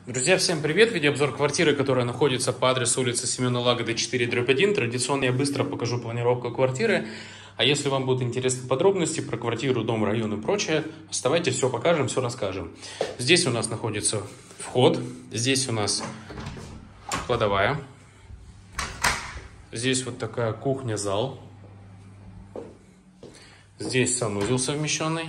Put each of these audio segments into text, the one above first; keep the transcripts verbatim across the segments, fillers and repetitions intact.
Друзья, всем привет! Видеообзор квартиры, которая находится по адресу улица Семена Лагоды четыре дробь один. Традиционно я быстро покажу планировку квартиры. А если вам будут интересны подробности про квартиру, дом, район и прочее, оставайтесь, все покажем, все расскажем. Здесь у нас находится вход, здесь у нас кладовая, здесь вот такая кухня-зал, здесь санузел совмещенный,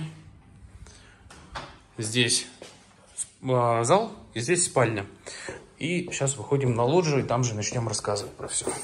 здесь зал и здесь спальня. И сейчас выходим на лоджию, и там же начнем рассказывать про все.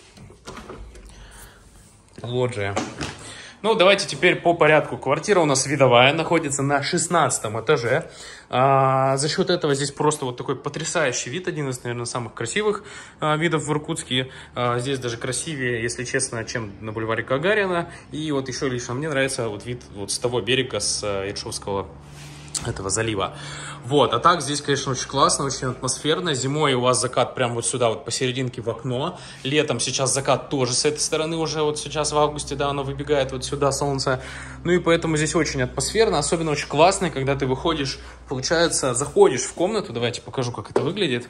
Лоджия. Ну, давайте теперь по порядку. Квартира у нас видовая, находится на шестнадцатом этаже. А, за счет этого здесь просто вот такой потрясающий вид, один из, наверное, самых красивых а, видов в Иркутске. А, здесь даже красивее, если честно, чем на бульваре Гагарина. И вот еще лично мне нравится вот вид вот с того берега, с а, Ершовского этого залива. Вот, а так здесь, конечно, очень классно, очень атмосферно. Зимой у вас закат прямо вот сюда, вот посерединке в окно. Летом сейчас закат тоже с этой стороны уже, вот сейчас в августе, да, оно выбегает вот сюда, солнце. Ну и поэтому здесь очень атмосферно, особенно очень классно, когда ты выходишь, получается, заходишь в комнату, давайте покажу, как это выглядит.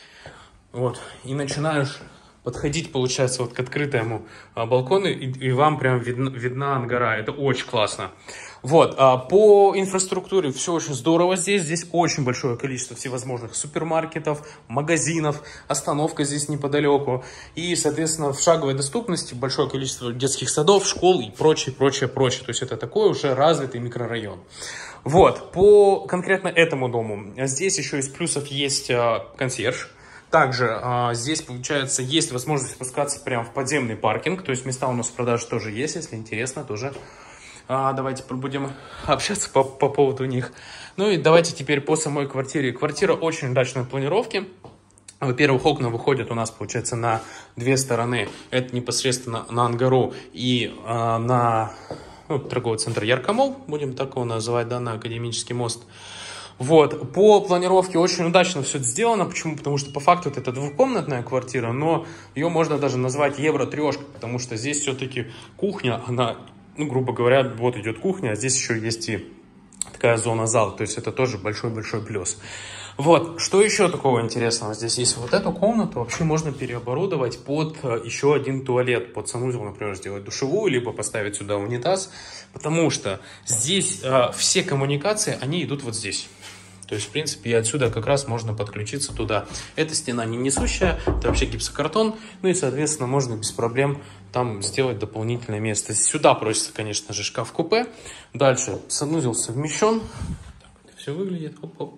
Вот, и начинаешь подходить, получается, вот к открытому а, балкону, и, и вам прям видна, видна ангара. Это очень классно. Вот, а, по инфраструктуре все очень здорово здесь. Здесь очень большое количество всевозможных супермаркетов, магазинов, остановка здесь неподалеку. И, соответственно, в шаговой доступности большое количество детских садов, школ и прочее, прочее, прочее. То есть это такой уже развитый микрорайон. Вот, по конкретно этому дому. Здесь еще из плюсов есть а, консьерж. Также а, здесь, получается, есть возможность спускаться прямо в подземный паркинг. То есть места у нас в продаже тоже есть, если интересно, тоже а, давайте будем общаться по, по поводу них. Ну и давайте теперь по самой квартире. Квартира очень удачной планировки. Во-первых, окна выходят у нас, получается, на две стороны. Это непосредственно на ангару и а, на ну, торговый центр Яркомол, будем так его называть, да, на Академический мост. Вот, по планировке очень удачно все это сделано. Почему? Потому что по факту это двухкомнатная квартира, но ее можно даже назвать евро-трешкой, потому что здесь все-таки кухня, она, ну, грубо говоря, вот идет кухня, а здесь еще есть и такая зона зал, то есть это тоже большой-большой плюс. Вот, что еще такого интересного здесь есть? Вот эту комнату вообще можно переоборудовать под еще один туалет, под санузел, например, сделать душевую, либо поставить сюда унитаз, потому что здесь э, все коммуникации, они идут вот здесь. То есть, в принципе, и отсюда как раз можно подключиться туда. Эта стена не несущая, это вообще гипсокартон, ну и, соответственно, можно без проблем там сделать дополнительное место. Сюда просится, конечно же, шкаф-купе. Дальше санузел совмещен. Так это все выглядит. Оп-оп.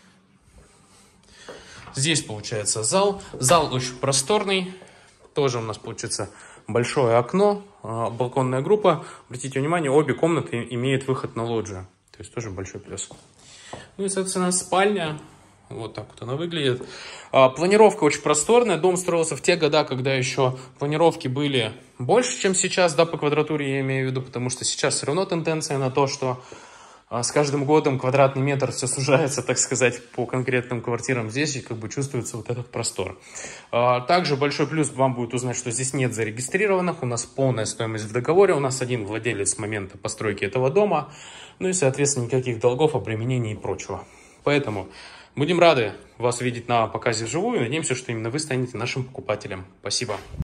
Здесь, получается, зал. Зал очень просторный. Тоже у нас, получится, большое окно, балконная группа. Обратите внимание, обе комнаты имеют выход на лоджию. То есть тоже большой плюс. Ну и, соответственно, спальня. Вот так вот она выглядит. А, планировка очень просторная. Дом строился в те года, когда еще планировки были больше, чем сейчас, да, по квадратуре я имею в виду, потому что сейчас все равно тенденция на то, что а, с каждым годом квадратный метр все сужается, так сказать, по конкретным квартирам. Здесь как бы чувствуется вот этот простор. А, также большой плюс вам будет узнать, что здесь нет зарегистрированных. У нас полная стоимость в договоре. У нас один владелец с момента постройки этого дома. Ну и, соответственно, никаких долгов, обременений и прочего. Поэтому будем рады вас видеть на показе вживую. Надеемся, что именно вы станете нашим покупателем. Спасибо.